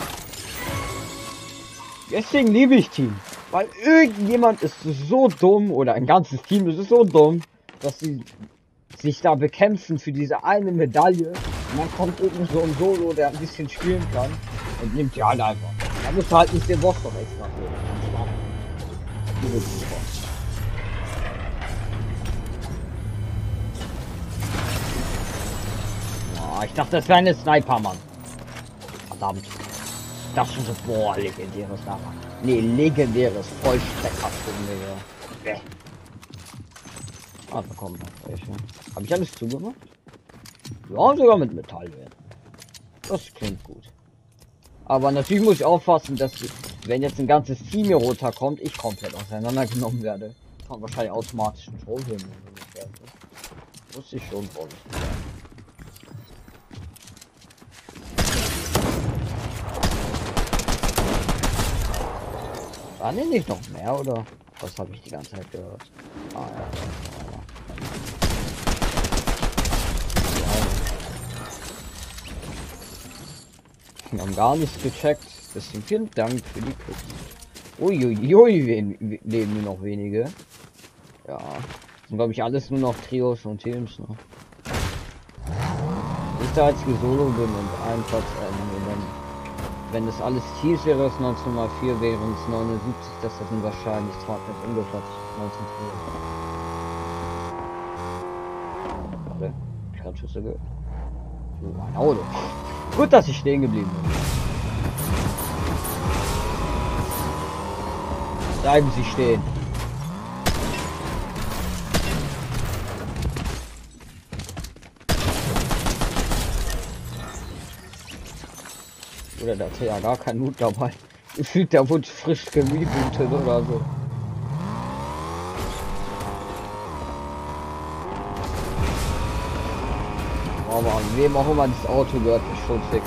Deswegen liebe ich Team. Weil irgendjemand ist so dumm, oder ein ganzes Team ist so dumm, dass sie sich da bekämpfen für diese eine Medaille. Und dann kommt irgend so ein Solo, der ein bisschen spielen kann. Und nimmt die alle einfach. Da musst du halt nicht den Boss noch extra für. Oh, ich dachte, das wäre eine Sniper, Mann. Verdammt. Das ist so, boah, legendäres Sniper. Nee, legendäres Vollstreckersturm, Digga. Ah, da kommt noch welche. Hab ich alles zugemacht? Ja, sogar mit Metall. Das klingt gut. Aber natürlich muss ich aufpassen, dass, wenn jetzt ein ganzes Team hier runterkommt, ich komplett auseinandergenommen werde. Kann wahrscheinlich automatisch einen Troll hin. Muss ich schon vorsichtig sein. War denn nicht noch mehr, oder? Was habe ich die ganze Zeit gehört? Ah ja. Wir haben gar nichts gecheckt. Deswegen vielen Dank für die Kiste. Uiuiui, leben nur noch wenige. Ja. Sind glaube ich alles nur noch Trios und Teams. Ne? Ich da als Solo bin und einen Platz wenn das alles Teams wäre, das 19 mal 4 wären es 79, das sind wahrscheinlich 20 ungefähr 19 Trios. Ich hab Schüsse gehört. Mein Auto. Gut, dass ich stehen geblieben bin. Bleiben Sie stehen. Oder da hatte ja gar kein Mut dabei. Gefühlt der wurde frisch gerebootet oder so. Aber an wem auch immer das Auto gehört, ist schon fix.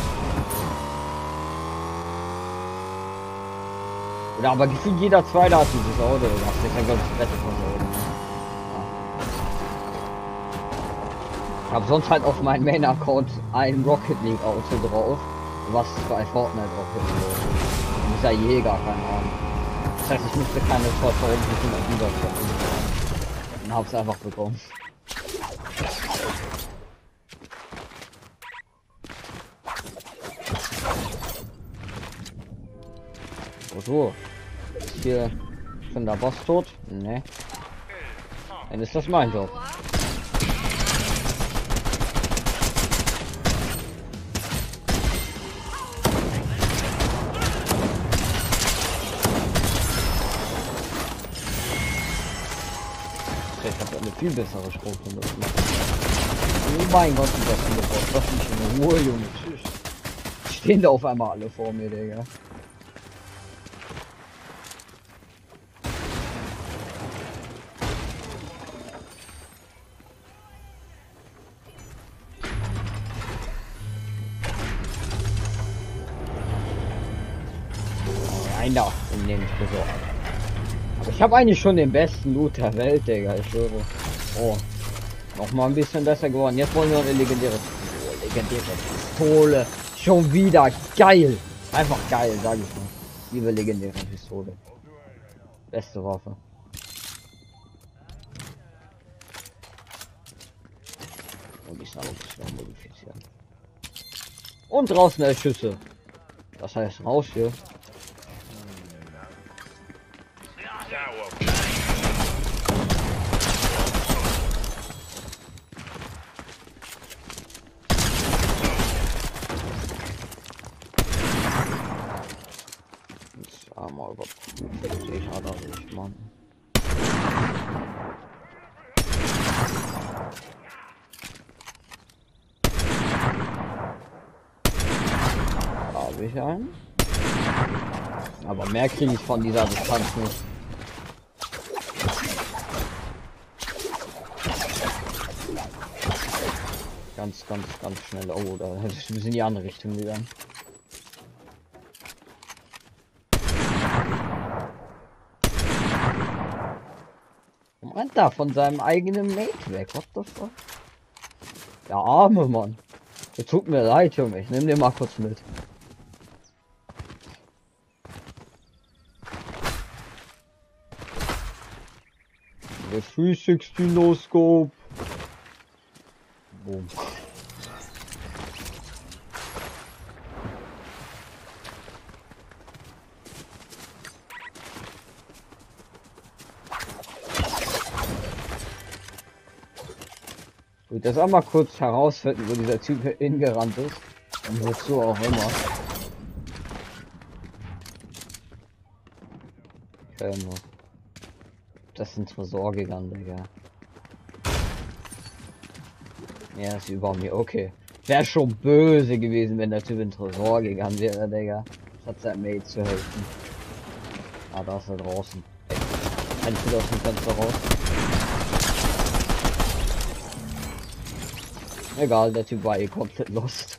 Oder aber gefühlt jeder Zweite hat dieses Auto. Das ist ja glaube ich das Beste von so. Ich habe sonst halt auf meinem Main-Account ein Rocket League Auto drauf, was bei Fortnite auch ist. Dieser Jäger, keine Ahnung. Das heißt, ich musste keine Vorteile überschaffen. Und hab's einfach bekommen. So. Ist hier schon der Boss tot? Ne. Dann ist das mein Job. Ich habe eine viel bessere Schrotflinte. Oh mein Gott, die das viele vor. Lass mich in Ruhe, Junge. Tschüss. Stehen da auf einmal alle vor mir, Digga. Da in den besorgt. Aber ich habe eigentlich schon den besten Loot der Welt, Digga, ich schwöre. Oh, noch mal ein bisschen besser geworden. Jetzt wollen wir eine legendäre Pistole. Schon wieder geil. Einfach geil, sage ich mal. Liebe legendäre Pistole. Beste Waffe. Und ich sage, ich will modifizieren. Und draußen 11 Schüsse. Das heißt raus hier. Mal überprüft, ich hatte auch nicht, Mann. Habe ich einen? Aber mehr kriege ich von dieser Distanz nicht. Ganz schnell. Oh, da hätte ich ein bisschen in die andere Richtung gegangen. Und da von seinem eigenen Mate weg. What the fuck? Der arme Mann. Tut mir leid, Junge. Ich nehme den mal kurz mit. Der 360 No Scope. Boom. Ich das auch mal kurz herausfinden, wo dieser Typ hingerannt ist. Und wozu auch immer. Das sind Tresor gegangen, Digga. Ja, ist über mir, okay. Wäre schon böse gewesen, wenn der Typ in Tresor gegangen wäre, Digga. Das hat sein Mate zu helfen. Ah, da ist er draußen. Ey, kann ich wieder aus dem Fenster raus? Egal, der Typ war eh komplett lost.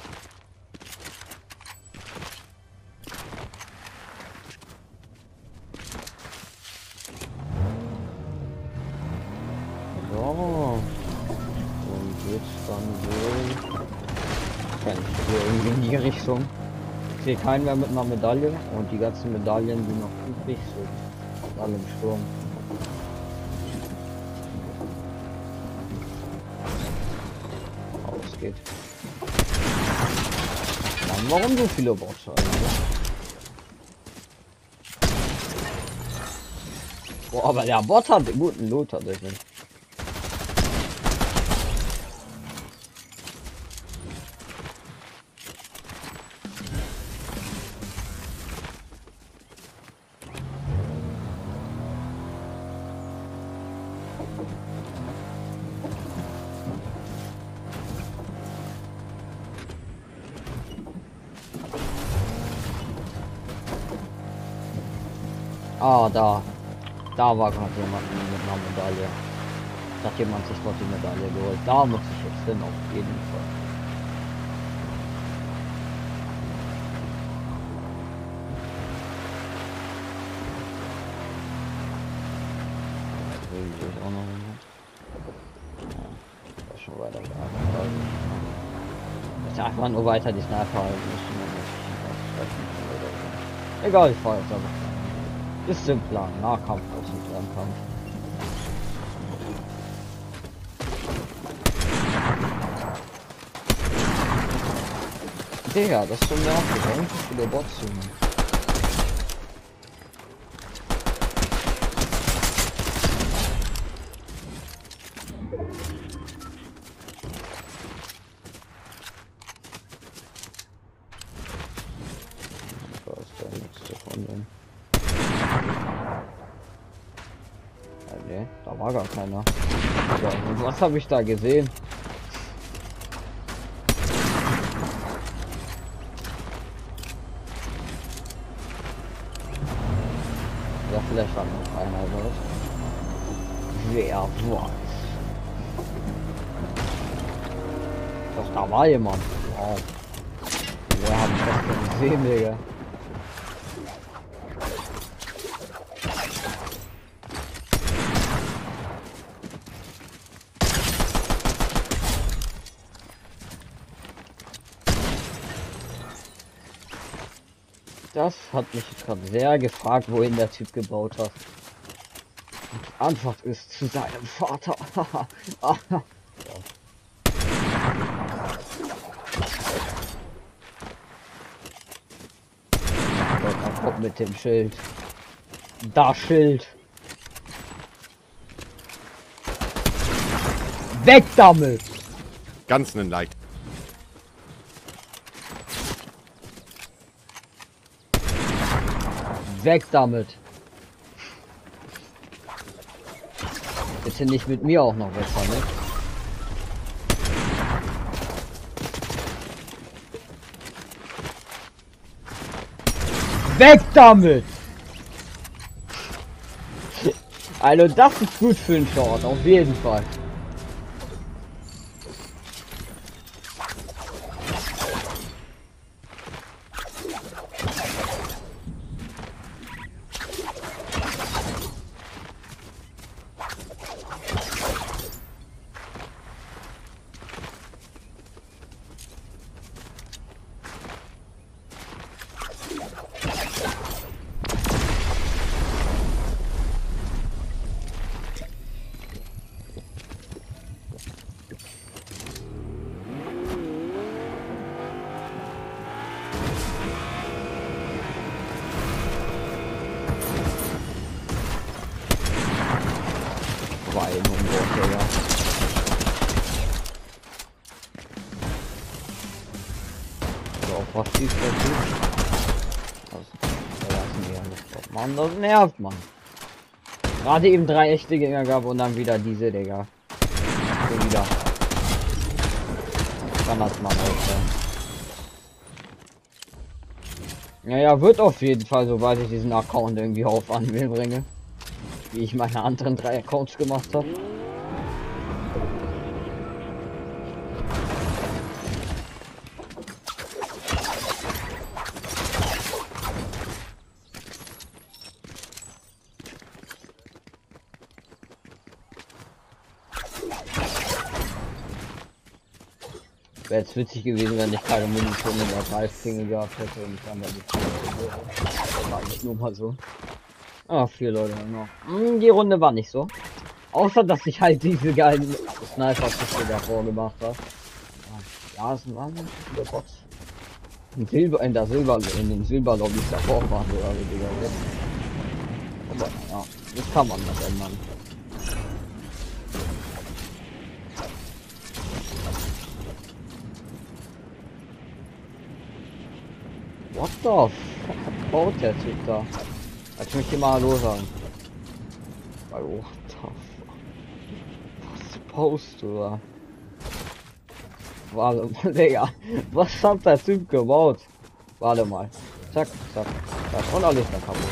So. Und jetzt dann wohl. Kann ich hier irgendwie in die Richtung. Ich sehe keinen mehr mit einer Medaille und die ganzen Medaillen, die noch übrig sind, alle im Sturm. Geht. Mann, warum so viele Bots eigentlich? Boah, aber der Bot hat den guten Loot tatsächlich. Ah, da. Da war gerade jemand mit einer Medaille. Da hat jemand sich dort die Medaille geholt. Da muss ich jetzt hin, auf jeden Fall. Das will ich auch noch nicht. Ja, das ist schon weiter. Das ist einfach nur weiter die Sniper halten müssen. Egal, ich fahre jetzt aber. Ist simpler, Nahkampf aus dem Fernkampf. Digga, das ist so nervig, eigentlich viele Bots zu machen. Da ist der nächste von denen. Nee, da war gar keiner. Ja, und was habe ich da gesehen? Ja, vielleicht war noch einer oder was? Wer weiß. Doch, da war jemand. Wow. Woher habe ich das denn gesehen, Digga? Das hat mich gerade sehr gefragt, wohin der Typ gebaut hat. Und die Antwort ist zu seinem Vater. Er kommt mit dem Schild. Das Schild. Weg damit! Ganz einen Like. Weg damit! Bitte nicht mit mir auch noch wegfahren, ne? Weg damit! Also das ist gut für einen Short, auf jeden Fall. Weil Digga. So, was ist das jetzt? Mann, das nervt, Mann. Gerade eben 3 echte Gegner gab und dann wieder diese, Digga. So wieder. Kann das mal auch, ja, wird auf jeden Fall, sobald ich diesen Account irgendwie auf Anwählen bringe. Wie ich meine anderen 3 Accounts gemacht habe. Wäre jetzt witzig gewesen, wenn ich keine Munition in der Greifklinge gehabt hätte und ich dann mal die war nicht nur mal so. Ah, 4 Leute noch. Die Runde war nicht so. Außer, dass ich halt diese geilen Sniper-Schüsse davor gemacht habe. Ja, es waren der Box. In den Silberlobbys davor waren wir alle, Digga. Aber ja, das kann man das ändern. What the fuck baut der Typ da? Lass mich hier mal Hallo sagen. What the fuck? Was baust du da? Warte mal, Digga. Was hat der Typ gebaut? Warte mal. Zack, zack, zack. Und alles da kaputt.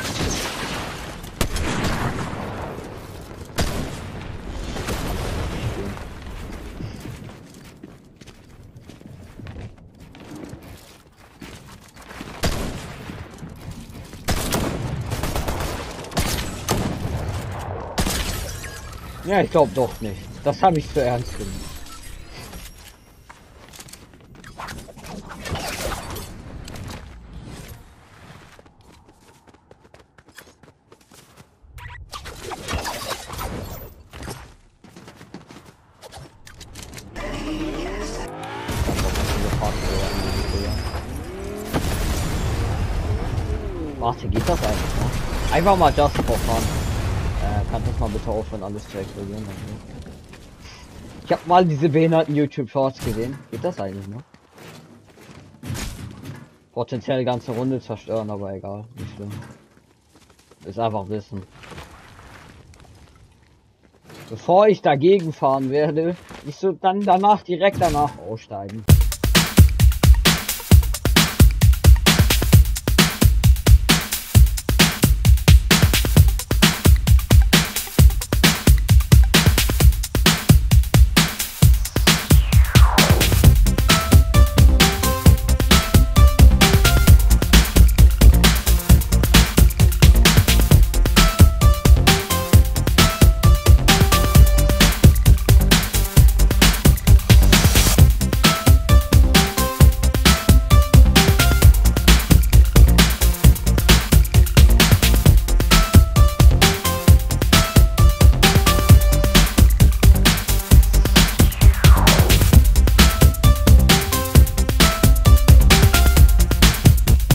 Ja, ich glaube doch nicht. Das habe ich zu ernst genommen. Warte, geht das eigentlich noch? Einfach mal Just for Fun. Kannst du mal bitte aufhören, alles zu explodieren? Ich habe mal diese behinderten YouTube Shorts gesehen. Geht das eigentlich noch? Potenziell ganze Runde zerstören, aber egal, nicht schlimm. Ist einfach Wissen. Bevor ich dagegen fahren werde, ich so dann danach direkt danach aussteigen.